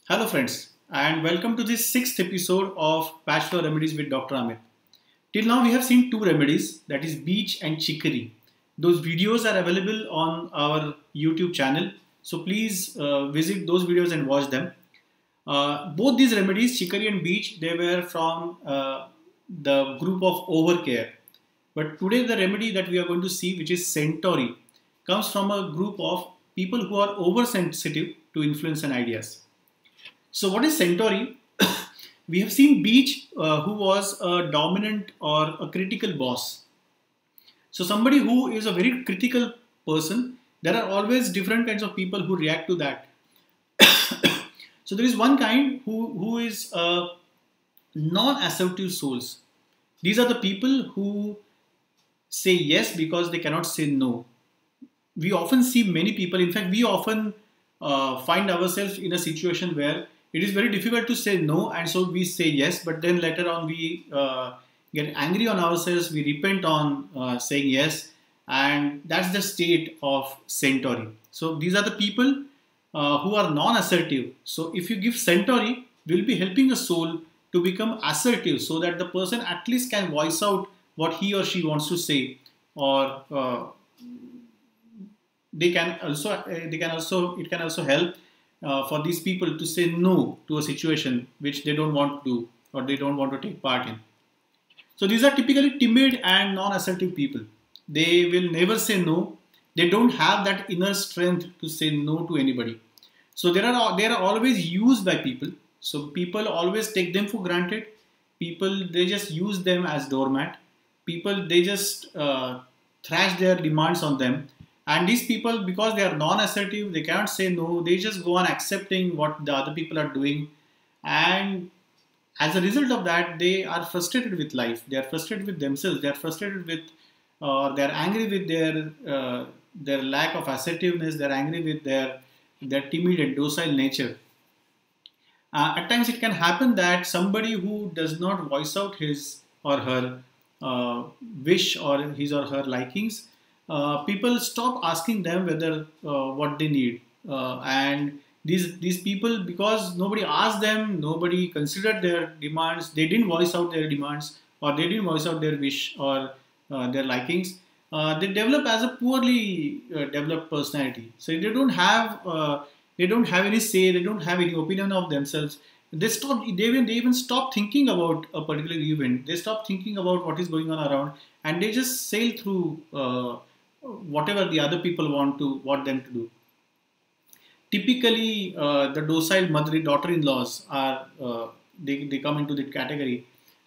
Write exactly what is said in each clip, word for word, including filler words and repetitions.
Hello, friends, and welcome to this sixth episode of Bachelor Remedies with Doctor Amit. Till now, we have seen two remedies, that is beech and chicory. Those videos are available on our YouTube channel, so please uh, visit those videos and watch them. Uh, both these remedies, chicory and beech, they were from uh, the group of overcare. But today, the remedy that we are going to see, which is Centaury, comes from a group of people who are oversensitive to influence and ideas. So, what is Centaury? We have seen Beach, uh, who was a dominant or a critical boss. So, somebody who is a very critical person, there are always different kinds of people who react to that. So, there is one kind who, who is uh, non assertive souls. These are the people who say yes because they cannot say no. We often see many people, in fact, we often uh, find ourselves in a situation where it is very difficult to say no, and so we say yes, but then later on we uh, get angry on ourselves, we repent on uh, saying yes, and that's the state of Centaury. So these are the people uh, who are non-assertive. So if you give Centaury, we'll be helping a soul to become assertive so that the person at least can voice out what he or she wants to say, or uh, they can also uh, they can also it can also help uh, for these people to say no to a situation which they don't want to do or they don't want to take part in. So these are typically timid and non-assertive people. They will never say no. They don't have that inner strength to say no to anybody. So there are they are always used by people. So people always take them for granted. People, they just use them as doormat. People, they just uh, thrash their demands on them. And these people, because they are non-assertive, they cannot say no. They just go on accepting what the other people are doing. And as a result of that, they are frustrated with life. They are frustrated with themselves. They are frustrated with, uh, they are angry with their uh, their lack of assertiveness. They are angry with their their timid and docile nature. Uh, at times, it can happen that somebody who does not voice out his or her uh, wish or his or her likings, uh, people stop asking them whether uh, what they need, uh, and these these people, because nobody asked them, nobody considered their demands, they didn't voice out their demands, or they didn't voice out their wish or uh, their likings. Uh, they develop as a poorly uh, developed personality. So they don't have uh, they don't have any say. They don't have any opinion of themselves. They stop. They even they even stop thinking about a particular event. They stop thinking about what is going on around, and they just sail through uh, whatever the other people want to want them to do. Typically, uh, the docile mother daughter-in-laws are uh, they they come into that category,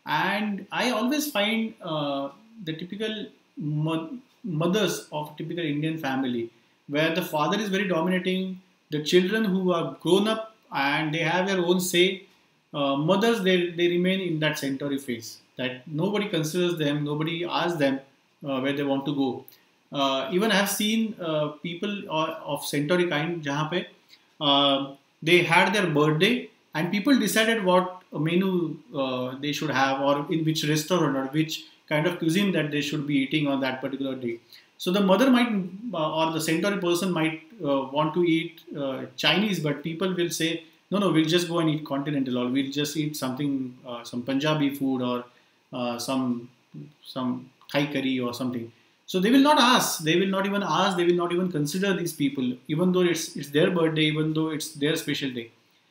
and I always find uh, the typical mo- mothers of a typical Indian family, where the father is very dominating, the children who are grown up and they have their own say, uh, mothers, they, they remain in that Centaury phase, that nobody considers them, nobody asks them uh, where they want to go. Uh, even I have seen uh, people of, of Centaury kind, jahan pe, uh, they had their birthday and people decided what menu uh, they should have, or in which restaurant or which kind of cuisine that they should be eating on that particular day. So the mother might uh, or the Centaury person might uh, want to eat uh, Chinese, but people will say, no, no, we'll just go and eat continental, or we'll just eat something, uh, some Punjabi food, or uh, some some Thai curry or something. So they will not ask. They will not even ask. They will not even consider these people, even though it's it's their birthday, even though it's their special day.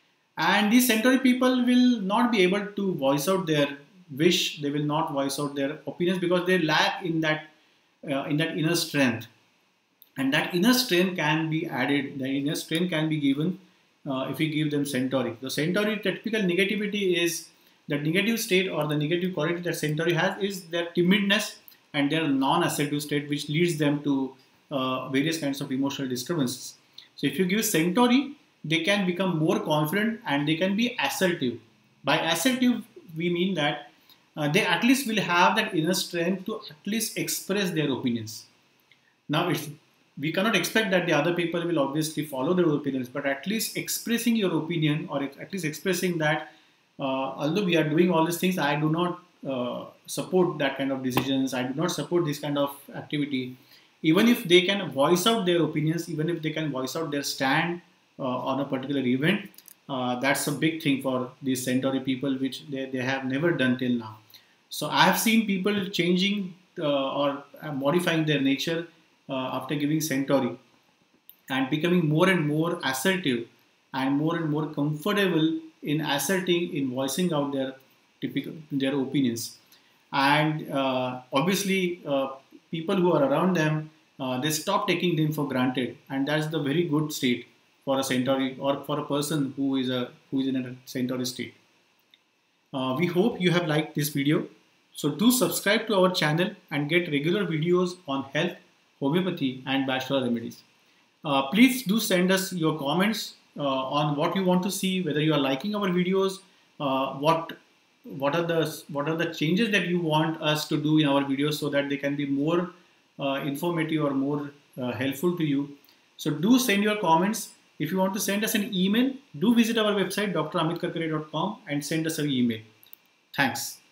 And these Centaury people will not be able to voice out their wish. They will not voice out their opinions because they lack in that uh, in that inner strength. And that inner strength can be added. The inner strength can be given uh, if we give them Centaury. The Centaury, the typical negativity is the negative state or the negative quality that Centaury has is their timidness and their non-assertive state, which leads them to uh, various kinds of emotional disturbances. So if you give Centaury, they can become more confident and they can be assertive. By assertive, we mean that uh, they at least will have that inner strength to at least express their opinions. Now, it's, we cannot expect that the other people will obviously follow their opinions, but at least expressing your opinion, or at least expressing that uh, although we are doing all these things, I do not uh, support that kind of decisions, I do not support this kind of activity. Even if they can voice out their opinions, even if they can voice out their stand uh, on a particular event, Uh, that's a big thing for these Centaury people, which they, they have never done till now. So I have seen people changing uh, or uh, modifying their nature uh, after giving Centaury, and becoming more and more assertive and more and more comfortable in asserting, in voicing out their typical their opinions. And uh, obviously, uh, people who are around them, uh, they stop taking them for granted, and that's the very good state for a Centauri or for a person who is a who is in a Centauri state. Uh, we hope you have liked this video. So do subscribe to our channel and get regular videos on health, homeopathy, and bachelor remedies. Uh, please do send us your comments uh, on what you want to see, whether you are liking our videos, uh, what what are the what are the changes that you want us to do in our videos so that they can be more uh, informative or more uh, helpful to you. So do send your comments. If you want to send us an email, do visit our website d r amit karkare dot com and send us an email. Thanks.